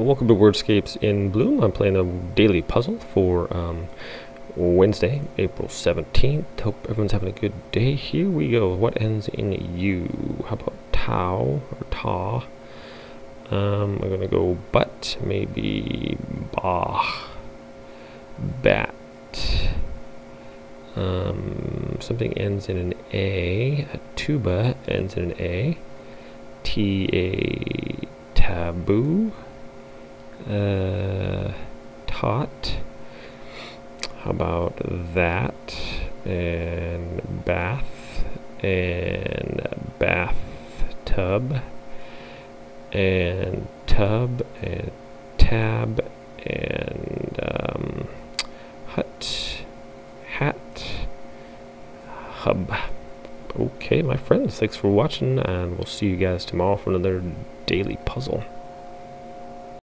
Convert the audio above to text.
Welcome to WORDSCAPES in Bloom. I'm playing a daily puzzle for Wednesday, April 17th. Hope everyone's having a good day. Here we go. What ends in U? How about tau or ta? I'm going to go butt, maybe bah, bat. Something ends in an A. A tuba ends in an A. T-A, taboo. Tot. How about that? And bath. And bathtub. And tub. And tab. And hut. Hat. Hub. Okay, my friends, thanks for watching, and we'll see you guys tomorrow for another daily puzzle.